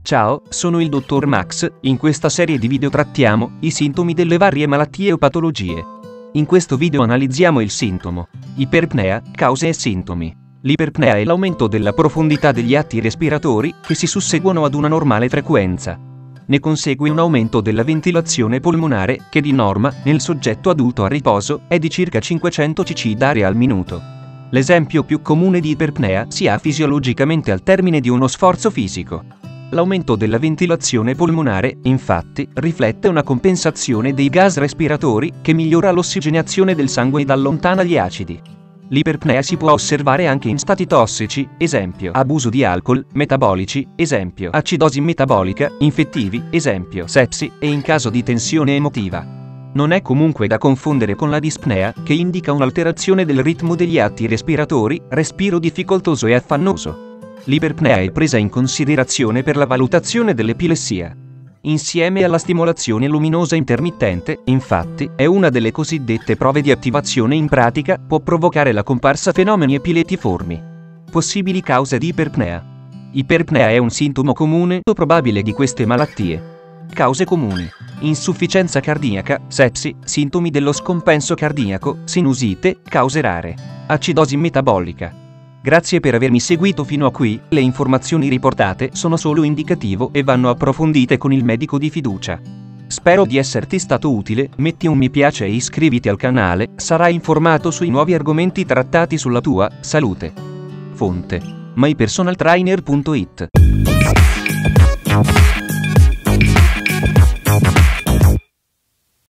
Ciao, sono il dottor Max. In questa serie di video trattiamo i sintomi delle varie malattie o patologie. In questo video analizziamo il sintomo iperpnea, cause e sintomi. L'iperpnea è l'aumento della profondità degli atti respiratori che si susseguono ad una normale frequenza. Ne consegue un aumento della ventilazione polmonare che di norma, nel soggetto adulto a riposo, è di circa 500 cc d'aria al minuto. L'esempio più comune di iperpnea si ha fisiologicamente al termine di uno sforzo fisico. L'aumento della ventilazione polmonare, infatti, riflette una compensazione dei gas respiratori che migliora l'ossigenazione del sangue ed allontana gli acidi. L'iperpnea si può osservare anche in stati tossici, esempio abuso di alcol, metabolici, esempio acidosi metabolica, infettivi, esempio sepsi, e in caso di tensione emotiva. Non è comunque da confondere con la dispnea, che indica un'alterazione del ritmo degli atti respiratori, respiro difficoltoso e affannoso. L'iperpnea è presa in considerazione per la valutazione dell'epilessia. Insieme alla stimolazione luminosa intermittente, infatti, è una delle cosiddette prove di attivazione in pratica, può provocare la comparsa fenomeni epiletiformi. Possibili cause di iperpnea. Iperpnea è un sintomo comune o probabile di queste malattie. Cause comuni: insufficienza cardiaca, sepsi, sintomi dello scompenso cardiaco, sinusite, cause rare, acidosi metabolica. Grazie per avermi seguito fino a qui. Le informazioni riportate sono solo indicativo e vanno approfondite con il medico di fiducia. Spero di esserti stato utile. Metti un mi piace e iscriviti al canale, sarai informato sui nuovi argomenti trattati sulla tua salute. Fonte: mypersonaltrainer.it.